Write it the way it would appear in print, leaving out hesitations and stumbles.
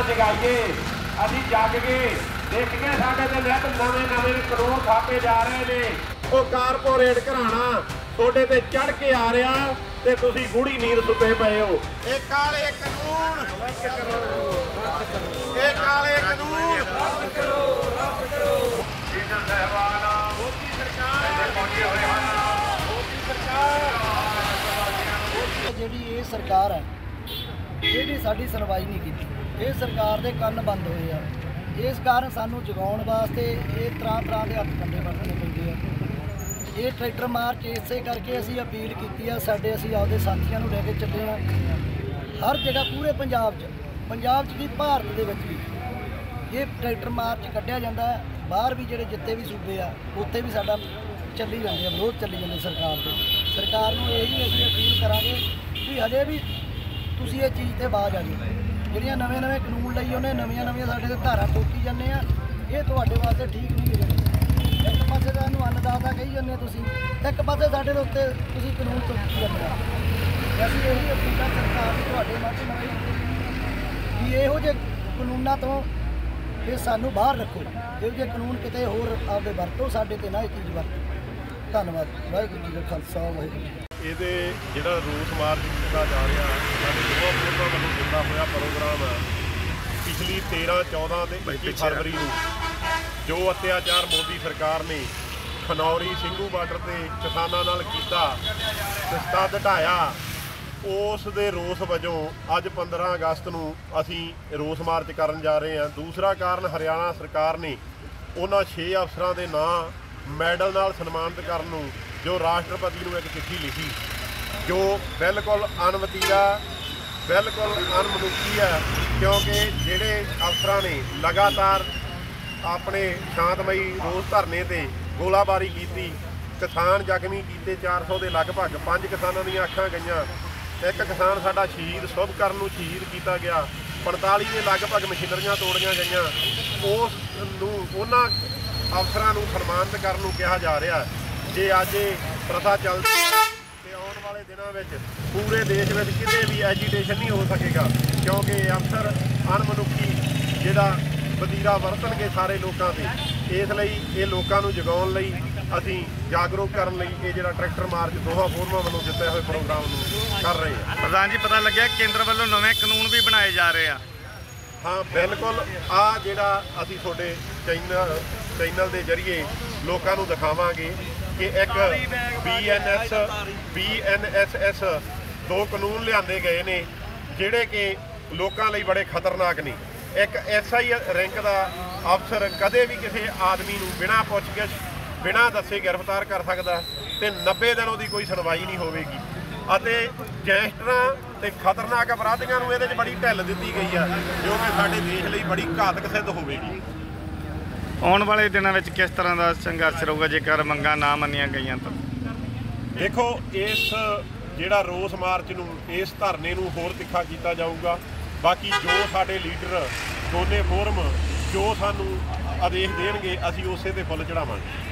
जगाइए असीं जग गए देख के साडे ते नित नवें नवें कानून छापे जा रहे ने वो कारपोरेट घराना ਤੁਹਾਡੇ ਤੇ चढ़ के आ रहा ते तुसीं गूढ़ी नींद सुते पए हो ये काले कानून रद्द करो ये काले कानून रद्द करो लीडर साहबान मोदी सरकार ਜਿਹੜੀ ਇਹ ਸਰਕਾਰ ਹੈ ਇਹਦੀ ਸਾਡੀ ਸੁਣਵਾਈ ਨਹੀਂ ਕੀਤੀ। ਇਹ ਸਰਕਾਰ ਦੇ ਕੰਨ ਬੰਦ ਹੋਏ ਆ। ਇਸ ਕਾਰਨ ਸਾਨੂੰ ਜਗਾਉਣ ਵਾਸਤੇ ਇਹ ਤਰ੍ਹਾਂ ਦੇ ਹੱਥ ਕੰਡੇ ਵਰਤਣੇ ਪੈਂਦੇ ਆ। ਇਹ ਟਰੈਕਟਰ ਮਾਰਚ ਇਸੇ ਕਰਕੇ ਅਸੀਂ ਅਪੀਲ ਕੀਤੀ ਆ। ਸਾਡੇ ਅਸੀਂ ਆਪਦੇ ਸਾਥੀਆਂ ਨੂੰ ਲੈ ਕੇ ਚੱਲੇ ਆ ਹਰ ਜਗ੍ਹਾ ਪੂਰੇ ਪੰਜਾਬ 'ਚ ਕੀ ਭਾਰਤ ਦੇ ਵਿੱਚ ਵੀ ਇਹ ਟਰੈਕਟਰ ਮਾਰਚ ਕੱਢਿਆ ਜਾਂਦਾ ਹੈ। ਬਾਹਰ ਵੀ ਜਿਹੜੇ ਜਿੱਤੇ ਵੀ ਸੂਬੇ ਆ ਉੱਥੇ ਵੀ ਸਾਡਾ ਚੱਲੀ ਜਾਂਦੇ ਆ, ਵਿਰੋਧ ਚੱਲੀ ਜਾਂਦੇ ਸਰਕਾਰ ਦੇ। ਸਰਕਾਰ ਨੂੰ ਇਹੀ ਅਸੀਂ ਅਪੀਲ ਕਰਾਂਗੇ ਵੀ ਹਜੇ ਵੀ ਤੁਸੀਂ ਇਹ ਚੀਜ਼ 'ਤੇ ਬਾਜ਼ ਆ ਜਾਓ। ਜਿਹੜੀਆਂ ਨਵੇਂ ਕਾਨੂੰਨ ਲਈ ਉਹਨੇ ਨਵੀਆਂ ਸਾਡੇ 'ਤੇ ਧਾਰਾ ਠੋਕੀ ਜਾਂਦੇ ਆ, ਇਹ ਤੁਹਾਡੇ ਵਾਸਤੇ ਠੀਕ ਨਹੀਂ ਹੈ। ਇੱਕ ਪਾਸੇ ਤਾਂ ਇਹਨੂੰ ਅੰਨਦਾਤਾ ਕਹੀ ਜਾਂਦੇ ਤੁਸੀਂ, ਇੱਕ ਪਾਸੇ ਸਾਡੇ ਦੇ ਉੱਤੇ ਤੁਸੀਂ ਕਾਨੂੰਨ ਠੋਕੀ ਜਾਂਦੇ ਆ। ਅਸੀਂ ਇਹੀ ਅਪੀਲ ਆ ਸਰਕਾਰ ਨੂੰ ਤੁਹਾਡੇ ਮਾਧਿਅਮ ਰਾਹੀਂ ਵੀ ਇਹੋ ਜਿਹੇ ਕਾਨੂੰਨਾਂ ਤੋਂ ਇਹ ਸਾਨੂੰ ਬਾਹਰ ਰੱਖੋ। ਇਹੋ ਜਿਹੇ ਕਾਨੂੰਨ ਕਿਤੇ ਹੋਰ ਆਪਦੇ ਵਰਤੋ, ਸਾਡੇ 'ਤੇ ਨਾ ਇਹ ਚੀਜ਼ ਵਰਤੋ। ਧੰਨਵਾਦ। ਵਾਹਿਗੁਰੂ ਜੀ ਦਾ ਖਾਲਸਾ ਵਾਹਿਗੁਰੂ ਜੀ। ਇਹਦੇ ਜਿਹੜਾ ਰੋਸ ਮਾਰਚ ਕੀਤਾ ਜਾ ਰਿਹਾ ਸਾਡੇ ਦੋਹਾਂ ਫੋਰਮਾਂ ਵੱਲੋਂ ਦਿੱਤਾ ਹੋਇਆ ਪ੍ਰੋਗਰਾਮ ਹੈ ਪਿਛਲੀ 13, 14 ਤੇ 21 ਫਰਵਰੀ ਨੂੰ ਜੋ ਅਤਿਆਚਾਰ ਮੋਦੀ ਸਰਕਾਰ ਨੇ ਖਨੌਰੀ ਸਿੰਘੂ ਬਾਰਡਰ ਤੇ ਕਿਸਾਨਾਂ ਨਾਲ ਕੀਤਾ, ਸਸਤਾ ਢਾਇਆ, ਉਸ ਦੇ ਰੋਸ ਵਜੋਂ ਅੱਜ 15 ਅਗਸਤ ਨੂੰ ਅਸੀਂ ਰੋਸ ਮਾਰਚ ਕਰਨ ਜਾ ਰਹੇ ਹਾਂ। ਦੂਸਰਾ ਕਾਰਨ ਹਰਿਆਣਾ ਸਰਕਾਰ ਨੇ ਉਹਨਾਂ 6 ਅਫਸਰਾਂ ਦੇ ਨਾਂ ਮੈਡਲ ਨਾਲ ਸਨਮਾਨਿਤ ਕਰਨ ਨੂੰ ਜੋ ਰਾਸ਼ਟਰਪਤੀ ਨੂੰ ਇੱਕ ਚਿੱਠੀ ਲਿਖੀ ਜੋ ਬਿਲਕੁਲ ਅਣਵਤੀਰਾ, ਬਿਲਕੁਲ ਅਣਮਨੁੱਖੀ ਹੈ। ਕਿਉਂਕਿ ਜਿਹੜੇ ਅਫਸਰਾਂ ਨੇ ਲਗਾਤਾਰ ਆਪਣੇ ਸ਼ਾਂਤਮਈ ਰੋਸ ਧਰਨੇ ਤੇ ਗੋਲਾਬਾਰੀ ਕੀਤੀ, ਕਿਸਾਨ ਜ਼ਖਮੀ ਕੀਤੇ 400 ਦੇ ਲਗਭਗ, 5 ਕਿਸਾਨਾਂ ਦੀਆਂ ਅੱਖਾਂ ਗਈਆਂ, ਇੱਕ ਕਿਸਾਨ ਸਾਡਾ ਸ਼ਹੀਦ ਸੁਭਕਰਨ ਨੂੰ ਸ਼ਹੀਦ ਕੀਤਾ ਗਿਆ, 45 ਦੇ ਲਗਭਗ ਮਸ਼ੀਨਰੀਆਂ ਤੋੜੀਆਂ ਗਈਆਂ। ਉਸ ਨੂੰ ਉਹਨਾਂ ਅਫਸਰਾਂ ਨੂੰ ਸਨਮਾਨਿਤ ਕਰਨ ਨੂੰ ਕਿਹਾ ਜਾ ਰਿਹਾ। ਜੇ ਅੱਜ ਇਹ ਪ੍ਰਥਾ ਚੱਲਦੀ ਹੈ ਤੇ ਆਉਣ ਵਾਲੇ ਦਿਨਾਂ ਵਿੱਚ ਪੂਰੇ ਦੇਸ਼ ਵਿੱਚ ਕਿਤੇ ਵੀ ਐਜੀਟੇਸ਼ਨ ਨਹੀਂ ਹੋ ਸਕੇਗਾ ਕਿਉਂਕਿ ਅਫਸਰ ਅਣਮਨੁੱਖੀ ਜਿਹੜਾ ਵਤੀਰਾ ਵਰਤਣਗੇ ਸਾਰੇ ਲੋਕਾਂ 'ਤੇ। ਇਸ ਲਈ ਇਹ ਲੋਕਾਂ ਨੂੰ ਜਗਾਉਣ ਲਈ ਅਸੀਂ ਜਾਗਰੂਕ ਕਰਨ ਲਈ ਇਹ ਜਿਹੜਾ ਟਰੈਕਟਰ ਮਾਰਚ ਦੋਹਾਂ ਫੋਰਮਾਂ ਵੱਲੋਂ ਦਿੱਤੇ ਹੋਏ ਪ੍ਰੋਗਰਾਮ ਨੂੰ ਕਰ ਰਹੇ ਹਾਂ। ਪ੍ਰਧਾਨ ਜੀ, ਪਤਾ ਲੱਗਿਆ ਕੇਂਦਰ ਵੱਲੋਂ ਨਵੇਂ ਕਾਨੂੰਨ ਵੀ ਬਣਾਏ ਜਾ ਰਹੇ ਆ। ਹਾਂ ਬਿਲਕੁਲ, ਆਹ ਜਿਹੜਾ ਅਸੀਂ ਤੁਹਾਡੇ ਚੈਨਲ ਦੇ ਜ਼ਰੀਏ ਲੋਕਾਂ ਨੂੰ ਦਿਖਾਵਾਂਗੇ ਕਿ ਇੱਕ BNSS 2 ਕਾਨੂੰਨ ਲਿਆਂਦੇ ਗਏ ਨੇ ਜਿਹੜੇ ਕਿ ਲੋਕਾਂ ਲਈ ਬੜੇ ਖਤਰਨਾਕ ਨੇ। ਇੱਕ SI ਰੈਂਕ ਦਾ ਅਫਸਰ ਕਦੇ ਵੀ ਕਿਸੇ ਆਦਮੀ ਨੂੰ ਬਿਨਾਂ ਪੁੱਛਗਿੱਛ, ਬਿਨਾਂ ਦੱਸੇ ਗ੍ਰਿਫਤਾਰ ਕਰ ਸਕਦਾ ਤੇ 90 ਦਿਨ ਉਹਦੀ ਕੋਈ ਸੁਣਵਾਈ ਨਹੀਂ ਹੋਵੇਗੀ। ਅਤੇ ਗੈਂਗਸਟਰਾਂ ਤੇ ਖਤਰਨਾਕ ਅਪਰਾਧੀਆਂ ਨੂੰ ਇਹਦੇ 'ਚ ਬੜੀ ਢਿੱਲ ਦਿੱਤੀ ਗਈ ਆ ਜੋ ਕਿ ਸਾਡੇ ਦੇਸ਼ ਲਈ ਬੜੀ ਘਾਤਕ ਸਿੱਧ ਹੋਵੇਗੀ। ਆਉਣ ਵਾਲੇ ਦਿਨਾਂ ਵਿੱਚ ਕਿਸ ਤਰ੍ਹਾਂ ਦਾ ਸੰਘਰਸ਼ ਰਹੂਗਾ ਜੇਕਰ ਮੰਗਾਂ ਨਾ ਮੰਨੀਆਂ ਗਈਆਂ ਤਾਂ? ਦੇਖੋ, ਇਸ ਜਿਹੜਾ ਰੋਸ ਮਾਰਚ ਨੂੰ, ਇਸ ਧਰਨੇ ਨੂੰ ਹੋਰ ਤਿੱਖਾ ਕੀਤਾ ਜਾਊਗਾ। ਬਾਕੀ ਜੋ ਸਾਡੇ ਲੀਡਰ ਦੋਨੇ ਫੋਰਮ ਜੋ ਸਾਨੂੰ ਆਦੇਸ਼ ਦੇਣਗੇ ਅਸੀਂ ਉਸੇ ਤੇ ਫੁੱਲ ਚੜਾਵਾਂਗੇ।